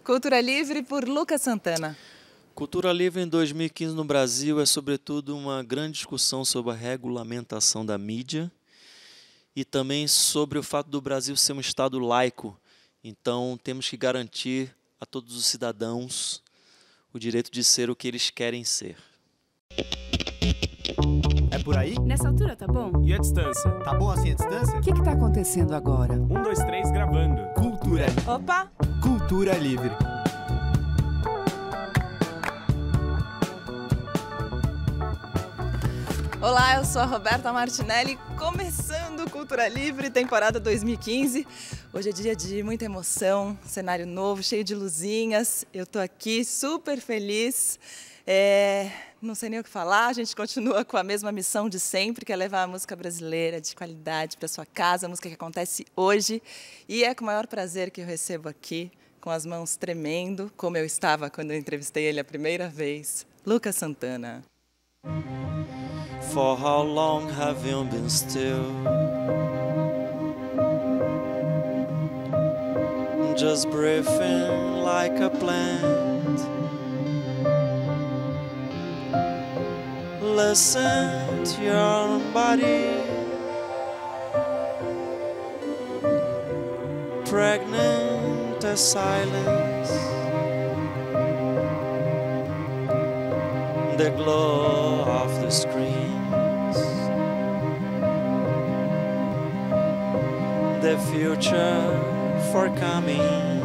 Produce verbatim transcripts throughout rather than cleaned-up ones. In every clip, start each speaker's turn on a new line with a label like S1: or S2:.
S1: Cultura Livre por Lucas Santana.
S2: Cultura Livre em dois mil e quinze no Brasil é, sobretudo, uma grande discussão sobre a regulamentação da mídia e também sobre o fato do Brasil ser um Estado laico. Então, temos que garantir a todos os cidadãos o direito de ser o que eles querem ser.
S3: É por aí?
S4: Nessa altura, tá bom?
S3: E a distância? Tá bom assim a distância?
S5: O que que tá acontecendo agora?
S3: Um, dois, três, gravando. Cultura.
S1: Opa!
S3: Cultura Livre.
S1: Olá, eu sou a Roberta Martinelli, começando Cultura Livre, temporada dois mil e quinze. Hoje é dia de muita emoção, cenário novo, cheio de luzinhas. Eu tô aqui super feliz. É, não sei nem o que falar, a gente continua com a mesma missão de sempre, que é levar a música brasileira de qualidade para sua casa, a música que acontece hoje. E é com o maior prazer que eu recebo aqui, com as mãos tremendo, como eu estava quando eu entrevistei ele a primeira vez, Lucas Santana.
S2: For how long have you been still? Just breathing like a plant. Listen to your body, pregnant as silence. The glow of the screens, the future for coming,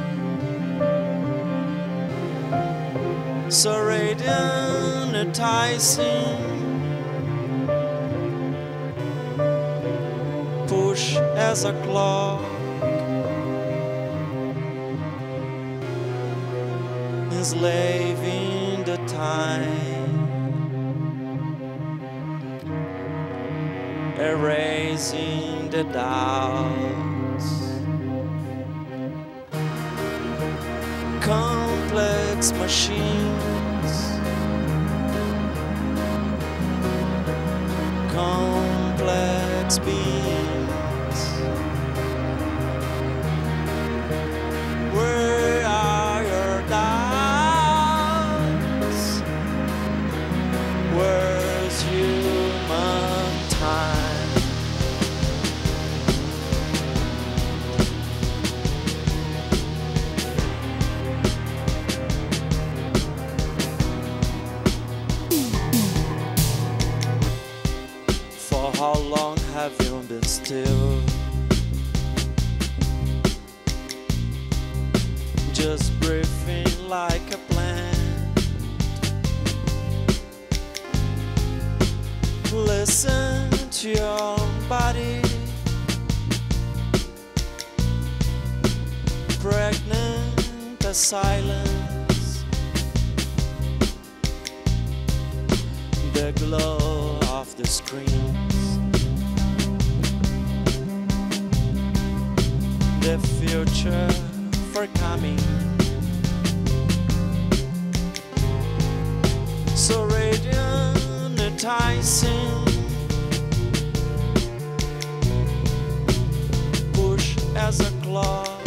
S2: so radiant, enticing. Push as a clock, enslaving the time, erasing the doubts. Complex machines, complex beings. Where are your doubts? Where's human time? For how long have you been still? Just breathing like a plant. Listen to your body, pregnant as silence. The glow of the screens, the future for coming, so radiant, enticing. Push as a clock,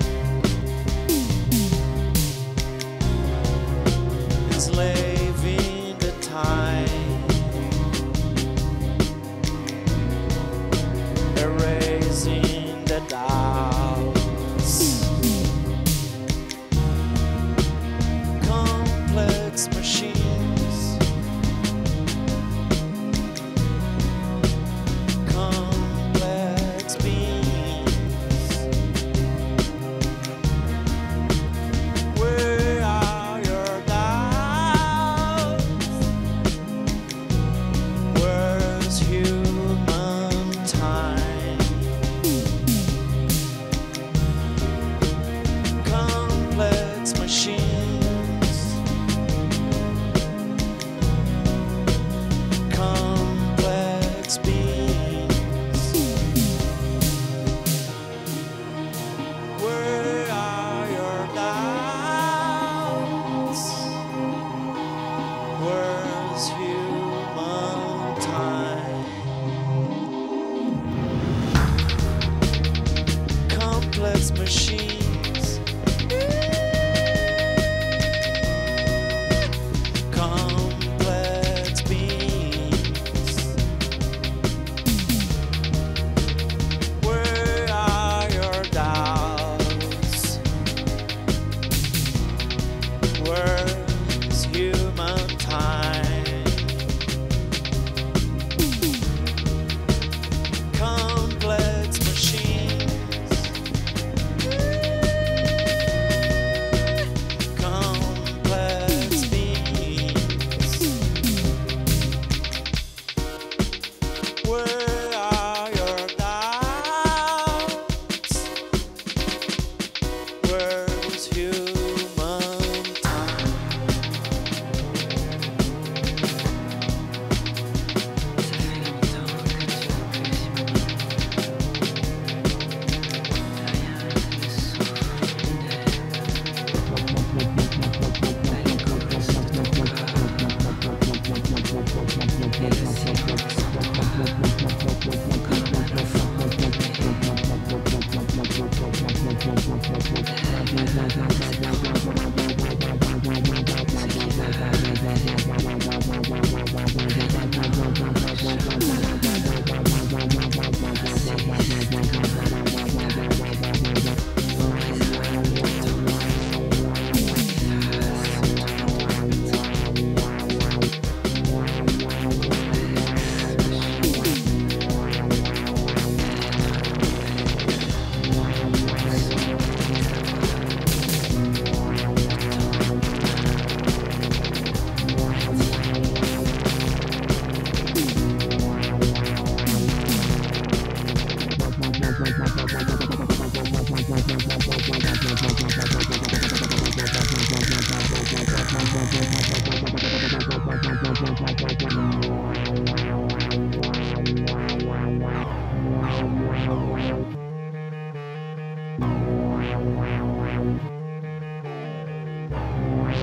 S2: enslaving the time, erasing the doubts. Complex machines, complex beings.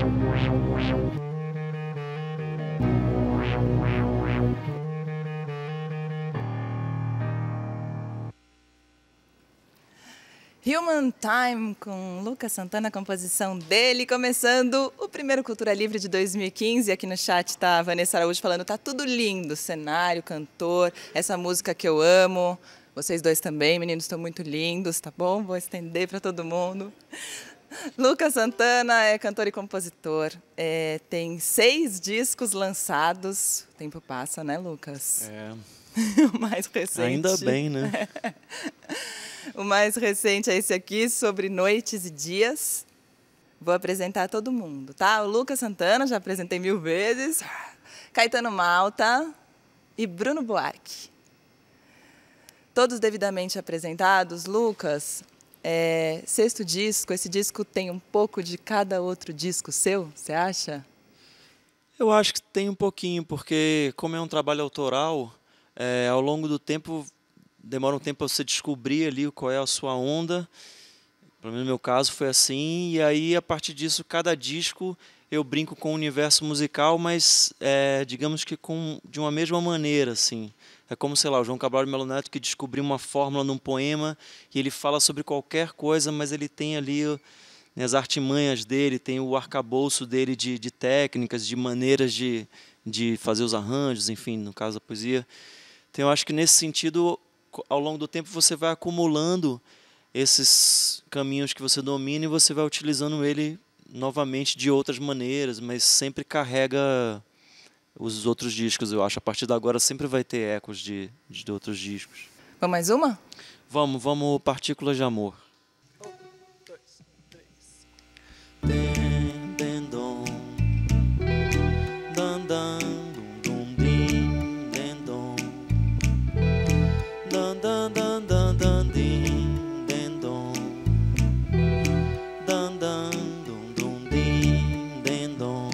S1: Human Time, com Lucas Santana, a composição dele, começando o primeiro Cultura Livre de dois mil e quinze. Aqui no chat está a Vanessa Araújo falando, tá tudo lindo, cenário, cantor, essa música que eu amo. Vocês dois também, meninos, estão muito lindos, tá bom? Vou estender para todo mundo. Lucas Santana é cantor e compositor, é, tem seis discos lançados. O tempo passa, né, Lucas?
S2: É.
S1: O mais recente.
S2: Ainda bem, né?
S1: O mais recente é esse aqui, sobre noites e dias. Vou apresentar todo mundo, tá? O Lucas Santana, já apresentei mil vezes. Caetano Malta e Bruno Buarque. Todos devidamente apresentados. Lucas, é, sexto disco, esse disco tem um pouco de cada outro disco seu, você acha?
S2: Eu acho que tem um pouquinho, porque como é um trabalho autoral, é, ao longo do tempo... demora um tempo para você descobrir ali qual é a sua onda. Pelo menos no meu caso foi assim. E aí, a partir disso, cada disco eu brinco com o universo musical, mas é, digamos que com, de uma mesma maneira, assim. É como, sei lá, o João Cabral de Melo Neto, que descobriu uma fórmula num poema e ele fala sobre qualquer coisa, mas ele tem ali, né, as artimanhas dele, tem o arcabouço dele de, de técnicas, de maneiras de, de fazer os arranjos, enfim, no caso da poesia. Então, eu acho que nesse sentido, ao longo do tempo, você vai acumulando esses caminhos que você domina e você vai utilizando ele novamente de outras maneiras, mas sempre carrega os outros discos, eu acho. A partir de agora sempre vai ter ecos de, de outros discos.
S1: Vamos mais uma?
S2: Vamos, vamos, Partículas de Amor. Um, dois, três. Den, den, dom. Dan, dan, dum, dum, din, den, dom. Dan, dan, dan, dan, dan, din, den, dom. Dan, dan, dum, dum, din, den, dom.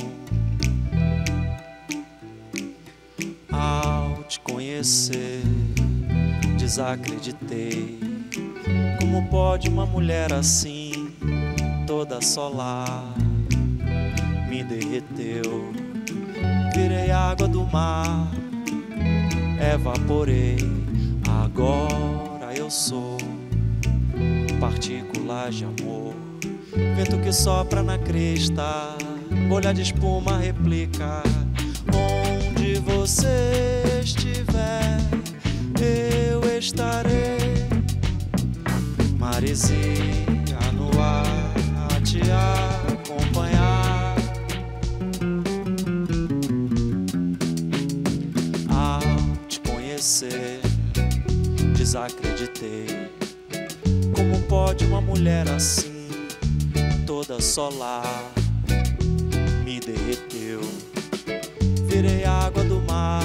S2: Ao te conhecer, desacreditei. Como pode uma mulher assim, toda solar, me derreteu. Virei água do mar, evaporei. Agora eu sou partículas de amor. Vento que sopra na crista, bolha de espuma replica. Onde você estiver, eu estarei. Maresia no ar a te acompanhar. Ao te conhecer, desacreditei. Como pode uma mulher assim, toda solar, me derreteu. Virei água do mar,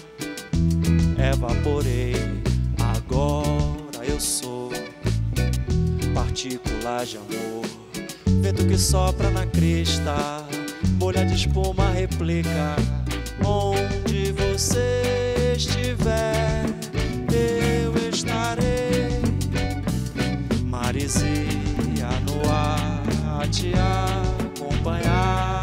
S2: evaporei. Agora eu sou partículas de amor. Vento que sopra na crista, bolha de espuma replica. Onde você estiver, eu estarei. Maresia no ar a te acompanhar.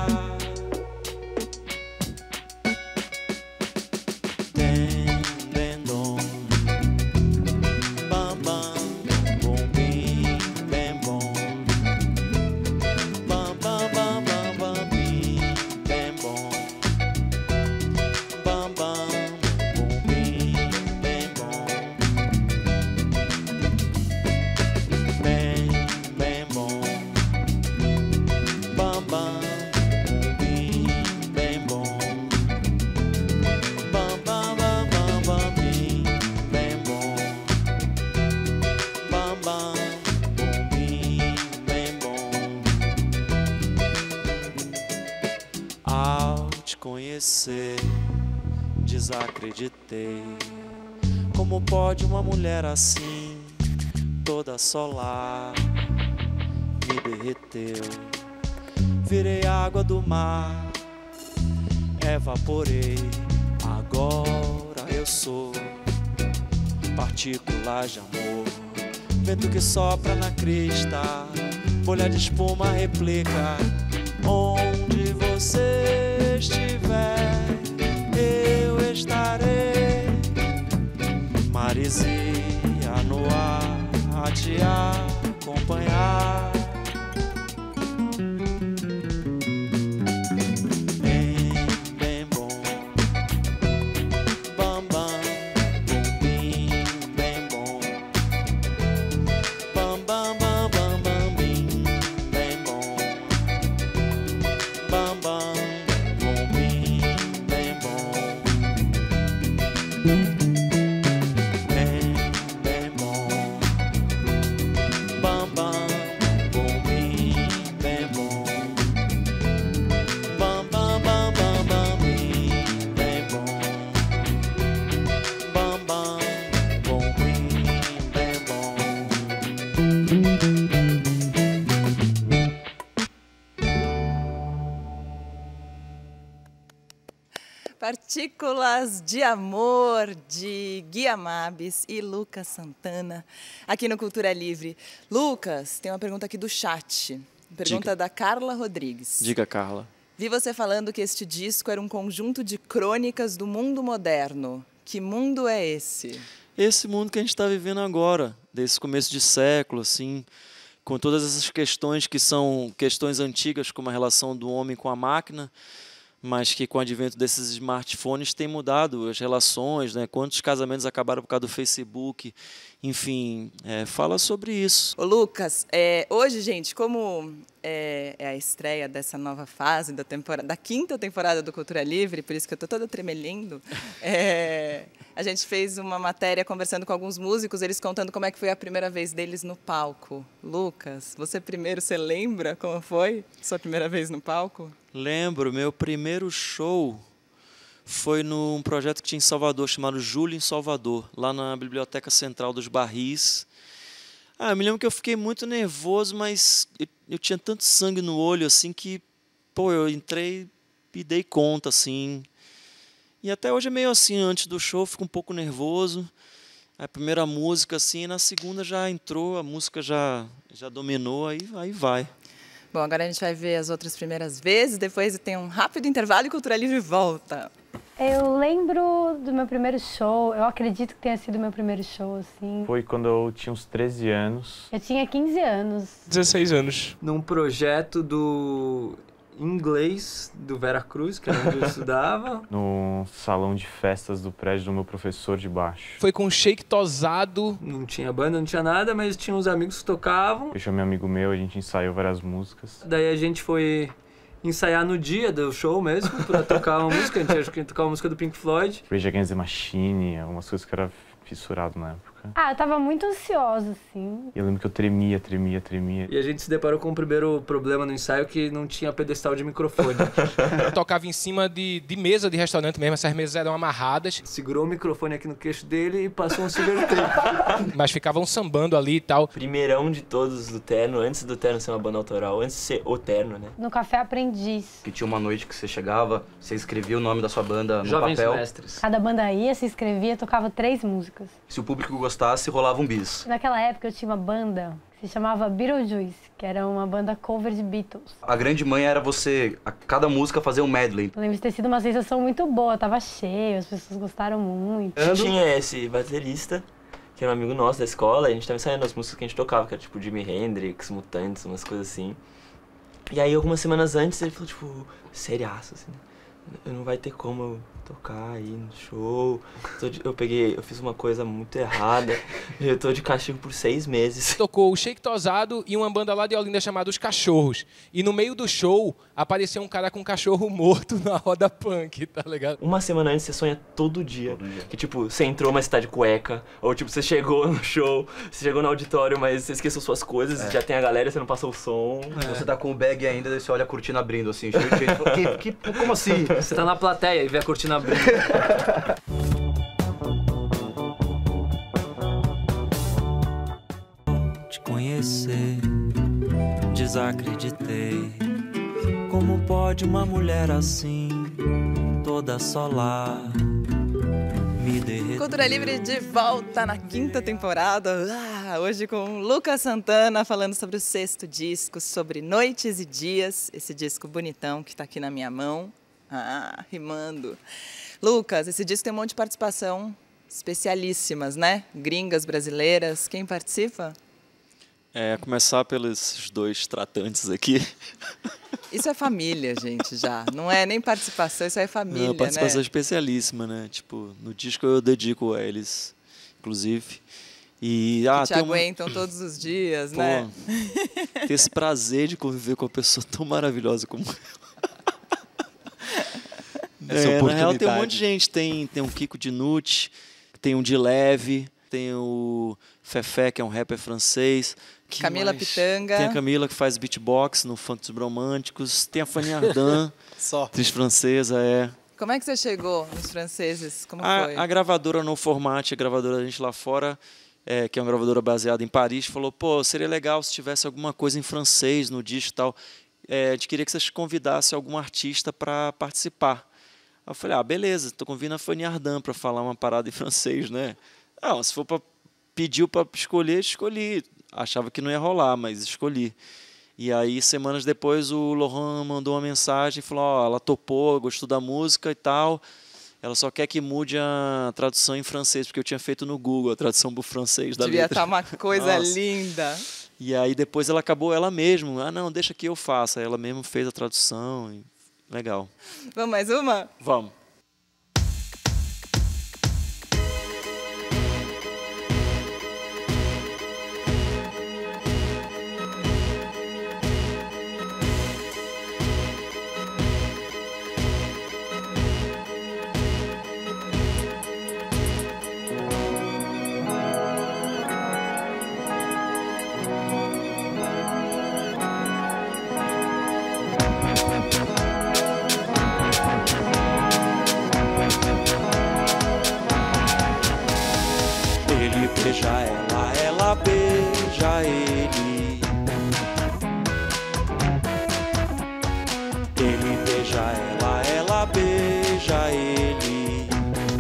S2: Desacreditei. Como pode uma mulher assim, toda solar, me derreteu. Virei água do mar, evaporei. Agora eu sou partículas de amor. Vento que sopra na crista, bolha de espuma replica. Onde você estiver, eu estarei. Maresia no ar a te acompanhar.
S1: Partículas de Amor, de Gui Amabis e Lucas Santana, aqui no Cultura Livre. Lucas, tem uma pergunta aqui do chat. Pergunta Diga. da Carla Rodrigues.
S2: Diga, Carla.
S1: Vi você falando que este disco era um conjunto de crônicas do mundo moderno. Que mundo é esse?
S2: Esse mundo que a gente está vivendo agora, desse começo de século, assim, com todas essas questões que são questões antigas, como a relação do homem com a máquina, mas que com o advento desses smartphones tem mudado as relações, né? Quantos casamentos acabaram por causa do Facebook, enfim, é, fala sobre isso.
S1: Ô Lucas, é, hoje, gente, como é, é a estreia dessa nova fase da, temporada, da quinta temporada do Cultura Livre, por isso que eu estou toda tremelindo, é, a gente fez uma matéria conversando com alguns músicos, eles contando como é que foi a primeira vez deles no palco. Lucas, você primeiro, você lembra como foi sua primeira vez no palco?
S2: Lembro, meu primeiro show foi num projeto que tinha em Salvador, chamado Júlio em Salvador, lá na Biblioteca Central dos Barris. Ah, eu me lembro que eu fiquei muito nervoso, mas eu, eu tinha tanto sangue no olho, assim, que, pô, eu entrei e dei conta, assim. E até hoje é meio assim, antes do show, eu fico um pouco nervoso. A primeira música, assim, e na segunda já entrou, a música já, já dominou, aí, aí vai.
S1: Bom, agora a gente vai ver as outras primeiras vezes, depois tem um rápido intervalo e Cultura Livre volta.
S4: Eu lembro do meu primeiro show, eu acredito que tenha sido o meu primeiro show, assim.
S5: Foi quando eu tinha uns treze anos.
S4: Eu tinha quinze anos.
S6: dezesseis anos.
S7: Num projeto do inglês do Vera Cruz, que era onde eu estudava.
S5: No salão de festas do prédio do meu professor de baixo.
S6: Foi com um shake tosado.
S7: Não tinha banda, não tinha nada, mas tinha uns amigos que tocavam.
S5: Eu chamei um amigo meu, a gente ensaiou várias músicas.
S7: Daí a gente foi ensaiar no dia do show mesmo, pra tocar uma música. A gente achou que ia tocar uma música do Pink Floyd.
S5: Rage Against the Machine, algumas coisas que eu era fissurado na época.
S4: Ah, eu tava muito ansiosa, assim.
S5: E eu lembro que eu tremia, tremia, tremia.
S7: E a gente se deparou com o primeiro problema no ensaio, que não tinha pedestal de microfone.
S6: Eu tocava em cima de, de mesa de restaurante mesmo, essas mesas eram amarradas.
S7: Segurou o microfone aqui no queixo dele e passou um silver tape.
S6: Mas ficavam sambando ali e tal.
S8: Primeirão de todos do Terno, antes do Terno ser uma banda autoral, antes de ser o Terno, né?
S4: No Café Aprendiz.
S9: Que tinha uma noite que você chegava, você escrevia o nome da sua banda no
S7: Jovens
S9: papel.
S7: Mestres.
S4: Cada banda ia, se inscrevia, tocava três músicas.
S9: Se o público gostasse, rolava um bis.
S4: Naquela época eu tinha uma banda que se chamava Beetlejuice, que era uma banda cover de Beatles.
S9: A grande manha era você, a cada música, fazer um medley.
S4: Eu lembro de ter sido uma sensação muito boa, tava cheio, as pessoas gostaram muito.
S8: A gente tinha esse baterista, que era um amigo nosso da escola, e a gente tava ensaiando as músicas que a gente tocava, que era tipo Jimi Hendrix, Mutantes, umas coisas assim. E aí, algumas semanas antes, ele falou, tipo, seriaço, assim, não vai ter como eu tocar aí no show. Eu peguei, eu fiz uma coisa muito errada. Eu tô de castigo por seis meses.
S6: Tocou o Shake Tosado e uma banda lá de Olinda chamada Os Cachorros. E no meio do show, apareceu um cara com um cachorro morto na roda punk, tá ligado?
S8: Uma semana antes, você sonha todo dia. Todo dia. Que tipo, você entrou, mas você tá de cueca. Ou tipo, você chegou no show, você chegou no auditório, mas você esqueceu suas coisas. É. Já tem a galera, você não passou o som.
S9: É. Você tá com o bag ainda, daí você olha a cortina abrindo assim, cheio de gente. Que, que, como assim?
S7: Você tá na plateia e vê a cortina abrindo.
S2: Te conhecer, desacreditei. Como pode uma mulher assim, toda solar,
S10: me derreteu.
S1: Cultura Livre de volta na quinta temporada. Ah, hoje com Lucas Santana falando sobre o sexto disco, sobre Noites e Dias, esse disco bonitão que está aqui na minha mão. Ah, rimando. Lucas, esse disco tem um monte de participação especialíssimas, né? Gringas, brasileiras. Quem participa?
S2: É, começar pelos dois tratantes aqui.
S1: Isso é família, gente, já. Não é nem participação, isso é família,
S2: Não, participação
S1: né?
S2: especialíssima, né? Tipo, no disco eu dedico a eles, inclusive. E,
S1: que
S2: ah,
S1: te
S2: tem uma...
S1: aguentam todos os dias,
S2: Pô,
S1: né?
S2: ter esse prazer de conviver com uma pessoa tão maravilhosa como eu.
S3: Essa
S2: É, na real tem um
S3: oportunidade.
S2: monte de gente. Tem, tem um Kiko Dinucci, tem um de Leve, tem o Fefé, que é um rapper francês. Que
S1: Camila
S2: mais?
S1: Pitanga.
S2: Tem a Camila, que faz beatbox no Funk dos Bromânticos. Tem a Fanny Ardant,
S3: Só.
S2: atriz francesa, é.
S1: Como é que você chegou nos franceses? Como foi?
S2: A, a gravadora No Format, a gravadora da gente lá fora, é, que é uma gravadora baseada em Paris, falou, pô, seria legal se tivesse alguma coisa em francês no disco e tal. É, a gente queria que vocês convidassem algum artista para participar. Aí eu falei, ah, beleza, tô convidando a Fanny Ardant para falar uma parada em francês, né? Não, se for para pediu para escolher, escolhi. Achava que não ia rolar, mas escolhi. E aí, semanas depois, o Laurent mandou uma mensagem e falou, ó, ela topou, gostou da música e tal. Ela só quer que mude a tradução em francês, porque eu tinha feito no Google a tradução para o francês da
S1: Devia
S2: letra.
S1: estar uma coisa
S2: Nossa.
S1: linda.
S2: E aí depois ela acabou ela mesma. Ah, não, deixa que eu faça. Aí ela mesma fez a tradução. E... Legal.
S1: Vamos mais uma?
S2: Vamos. Ele beija ela, ela beija ele. Ele beija ela, ela beija ele.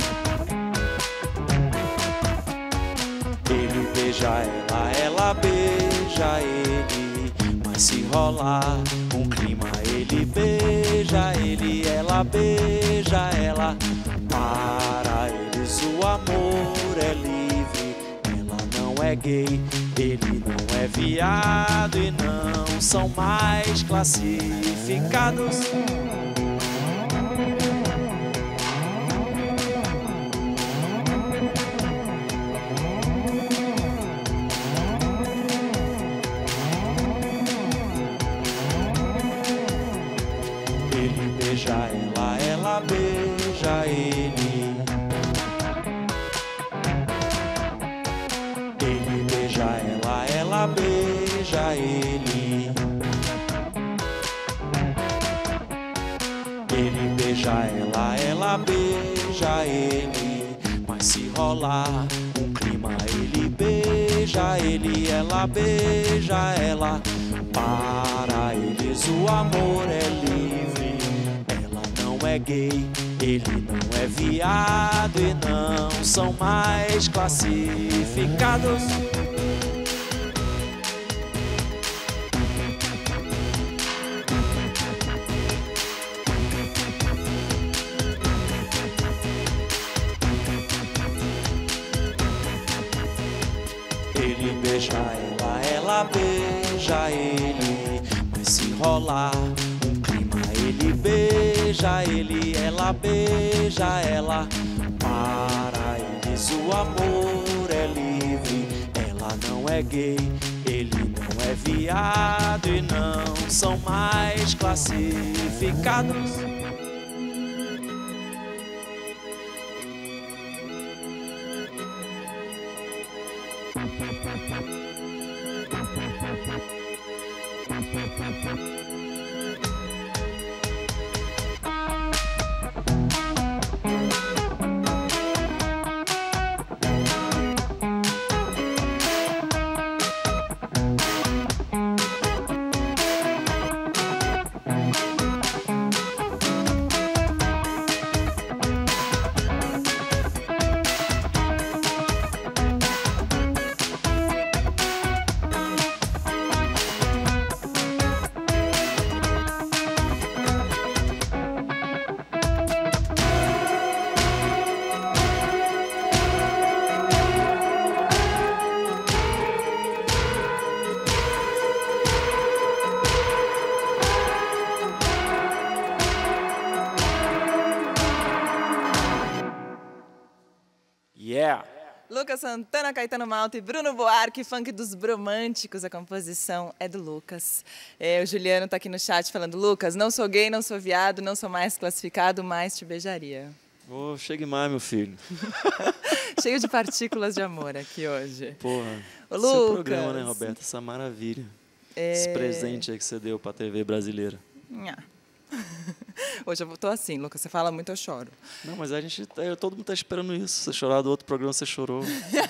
S2: Ele beija ela, ela beija ele. Mas se rolar um clima, ele beija ele, ela beija ela. Para eles o amor é livre, ela não é gay, ele não é viado e não são mais classificados. Ele beija ela, ela beija ele. Ele beija ela, ela beija ele. Ele beija ela, ela beija ele. Mas se rolar um clima, ele beija ele, ela beija ela. Para eles o amor é livre, ela não é gay, ele não é viado e não são mais classificados. Ele beija ela, ela beija ele. Mas se rolar um clima, ele beija ele, ela beija ela. Para eles o amor é livre, ela não é gay, ele não é viado e não são mais classificados.
S1: Lucas Santana, Caetano Malta e Bruno Buarque, funk dos Bromânticos. A composição é do Lucas. É, o Juliano está aqui no chat falando: Lucas, não sou gay, não sou viado, não sou mais classificado, mas te beijaria.
S2: Ô, oh, chegue mais, meu filho.
S1: Cheio de partículas de amor aqui hoje.
S2: Porra,
S1: Ô,
S2: seu
S1: Lucas.
S2: programa, né, Roberta? Essa maravilha.
S1: É...
S2: Esse presente aí que você deu pra T V brasileira.
S1: Nha. Hoje eu tô assim, Lucas, você fala muito, eu choro.
S2: Não, mas a gente, todo mundo tá esperando isso. Você chorar do outro programa, você chorou.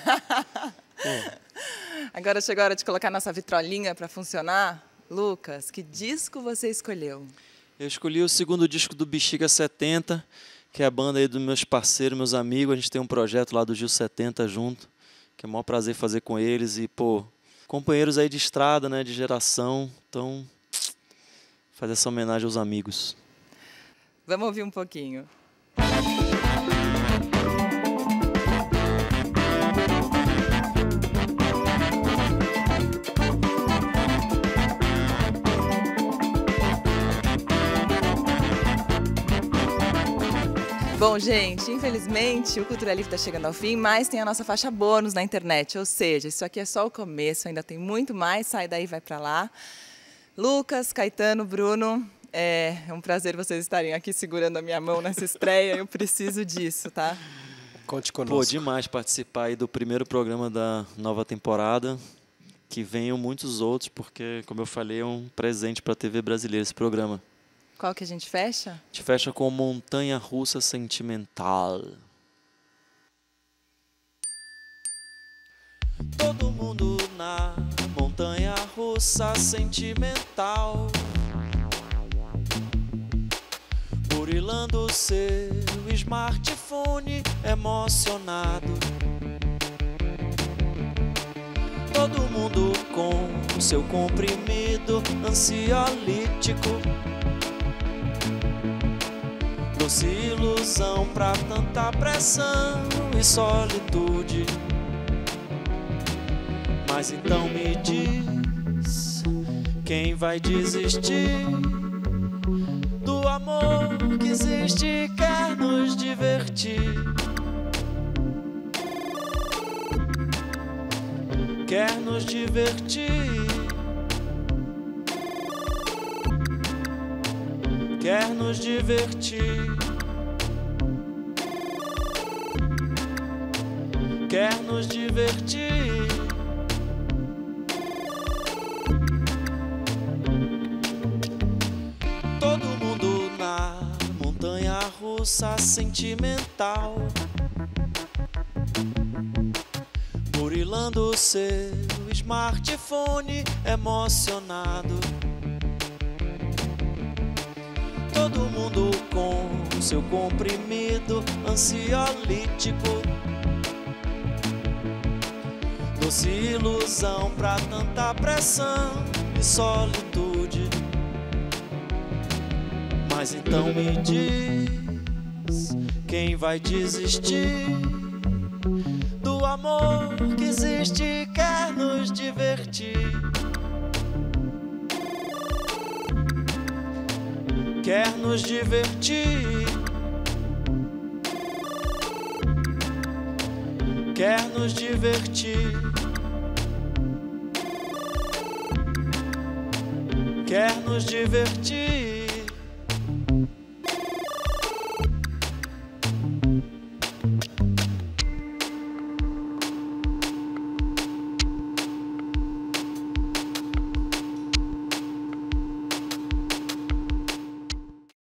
S1: Agora chegou a hora de colocar nossa vitrolinha para funcionar. Lucas, que disco você escolheu?
S2: Eu escolhi o segundo disco do Bexiga setenta, que é a banda aí dos meus parceiros, meus amigos. A gente tem um projeto lá do Gil setenta junto, que é o maior prazer fazer com eles. E, pô, companheiros aí de estrada, né, de geração. Então, fazer essa homenagem aos amigos.
S1: Vamos ouvir um pouquinho. Bom, gente, infelizmente o Cultura Livre está chegando ao fim, mas tem a nossa faixa bônus na internet, ou seja, isso aqui é só o começo, ainda tem muito mais, sai daí, vai para lá. Lucas, Caetano, Bruno, é um prazer vocês estarem aqui segurando a minha mão nessa estreia, eu preciso disso, tá?
S6: Conte conosco.
S2: Pô, demais participar aí do primeiro programa da nova temporada, que venham muitos outros, porque, como eu falei, é um presente para a T V brasileira esse programa.
S1: Qual que a gente fecha?
S2: A gente fecha com Montanha Russa Sentimental. Todo mundo na montanha russa sentimental, burilando seu smartphone emocionado. Todo mundo com seu comprimido ansiolítico, doce ilusão pra tanta pressão e solitude. Mas então me diz, quem vai desistir do amor que existe e quer nos divertir? Quer nos divertir? Quer nos divertir? Quer nos divertir? Todo mundo na montanha russa sentimental, burilando seu smartphone emocionado. Todo mundo com seu comprimido ansiolítico, doce ilusão pra tanta pressão e solitude. Mas então me diz, quem vai desistir do amor que existe e quer nos divertir? Quer nos divertir? Quer nos divertir? Quer nos divertir?